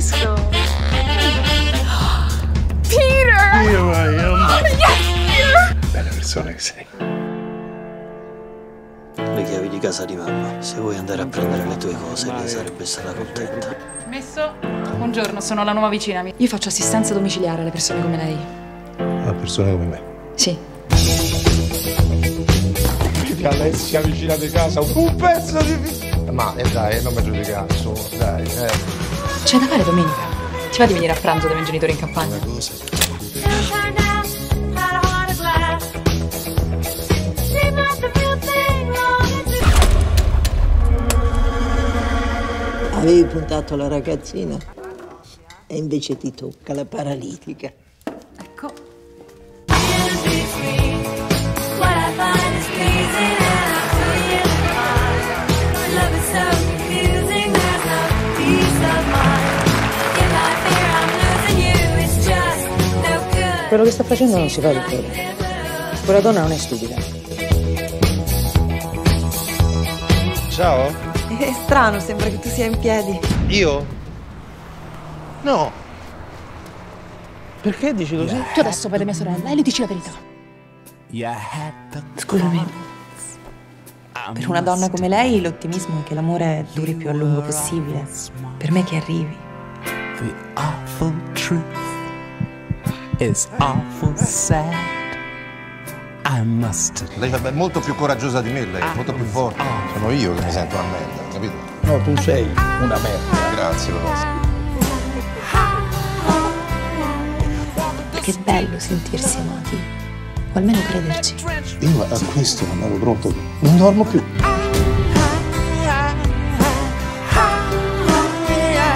questo? Peter! Io am. Yes! Bella persona che sei. Le chiavi di casa di mamma. Se vuoi andare a prendere le tue cose, lei sarebbe stata contenta. Messo? Buongiorno, sono la nuova vicina. Io faccio assistenza domiciliare alle persone come lei. Una persona come me. Sì. Vedi Alessia vicina di casa, un pezzo di... Ma dai, non mi giudicare, su, dai, C'è da fare domenica. Ti va di venire a pranzo dai miei genitori in campagna? Una cosa. Avevi puntato la ragazzina e invece ti tocca la paralitica. Ecco. Quello che sta facendo non si fa, dottore. Quella donna non è stupida. Ciao? È strano, sembra che tu sia in piedi. Io? No. Perché dici così? Tu adesso vedi mia sorella e le dici la verità. Scusami. Per una donna come lei l'ottimismo è che l'amore duri più a lungo possibile. Per me che arrivi. The awful truth is awful sad. I must. Lei è molto più coraggiosa di me, lei è molto più forte. Sono io che mi sento una merda, capito? No, tu sei una merda. Grazie, Rosa. Che bello sentirsi amati. O almeno crederci. Io a questo non ero pronto. Non dormo più.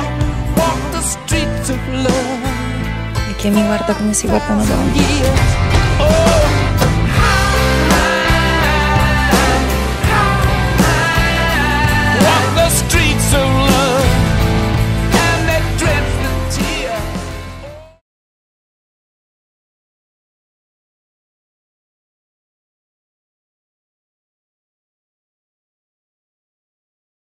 E che mi guarda come si guarda una donna.